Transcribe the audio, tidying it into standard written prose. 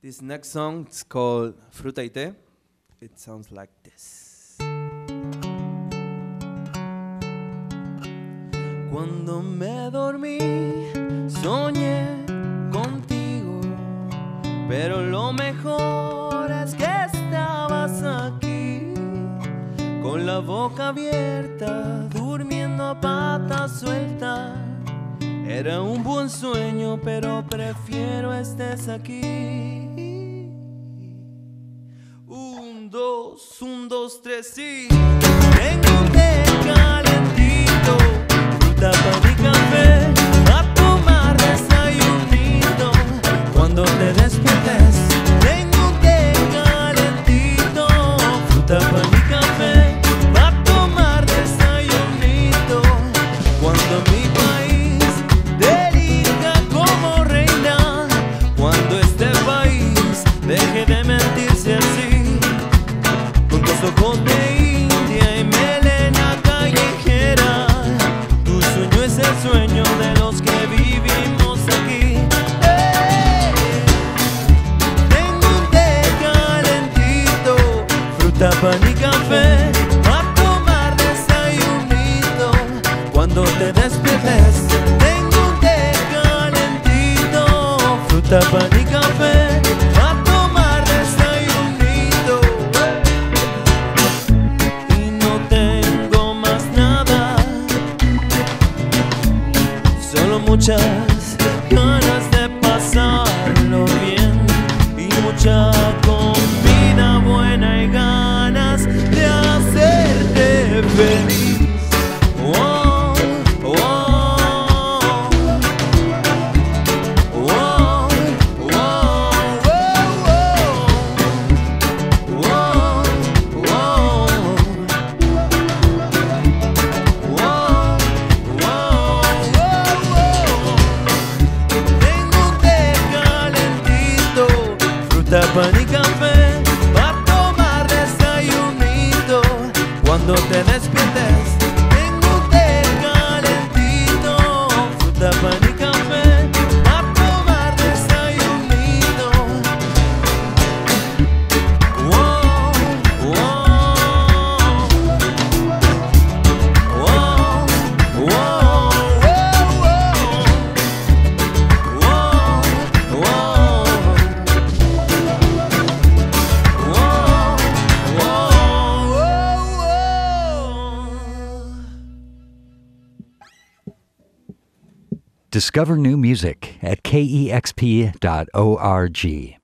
This next song is called Fruta y Té. It sounds like this. Cuando me dormí, soñé contigo, pero lo mejor es que estabas aquí, con la boca abierta, durmiendo a pata suelta. Era un buen sueño, pero prefiero estés aquí. Un, dos, tres, sí. Tengo un té calentito, fruta, pan y café, a tomar desayunito. Cuando te despiertes, tengo un té calentito, fruta, pan y café, a tomar desayunito. Cuando mi país te elija como reina, cuando este país deje de mentirse así, ojos de India y melena callejera, tu sueño es el sueño de los que vivimos aquí. Tengo un té calentito, fruta, pan y café, a tomar desayunito. Cuando te despiertes, tengo un té calentito, fruta, pan y café, a tomar desayunito. Muchas ganas de pasarlo bien y mucha comida buena y ganas de hacerte feliz. Oh, oh, oh, oh, oh, pan y café, a tomar desayunito. Cuando te despiertes, tengo un té calentito, fruta, pan y café, a tomar desayunito. Wow, wow, wow, wow, wow, wow, wow. Discover new music at KEXP.org.